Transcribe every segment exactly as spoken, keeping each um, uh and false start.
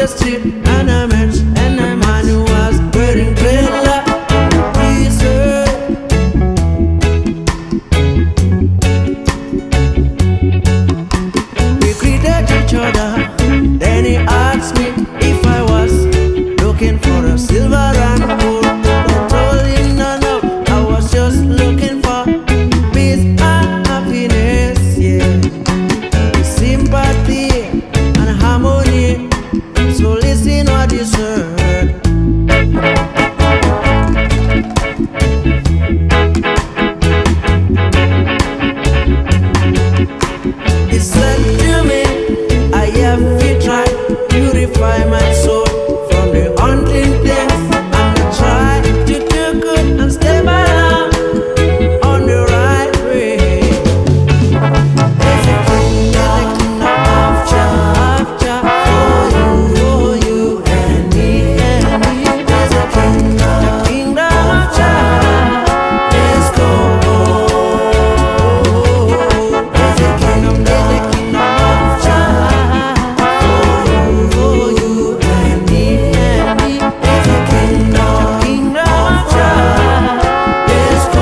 street and I met and a man who was wearing dreadlock. He said, we greeted each other. Then he asked me if I was looking for a silver and gold. I told him no, no, I was just looking for peace and happiness, yeah, sympathy and harmony. So listen what you heard. He said to me, I have to try purify my soul from the unclean things, and I try to do good and stay by now on the right way. There's a kingdom of Jah for you, for you and me, and me. There's a kingdom, kingdom of Jah. Let's go. There's a kingdom, there's a kingdom of Jah for you and me, and me. There's a kingdom, kingdom of Jah. Let's go.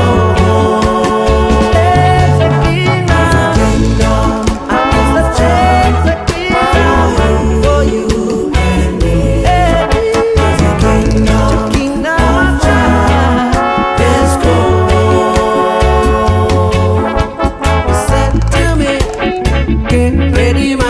There's a kingdom, there's a kingdom for you and me. There's a kingdom, kingdom of Jah. Let's go. He said to me, get ready, my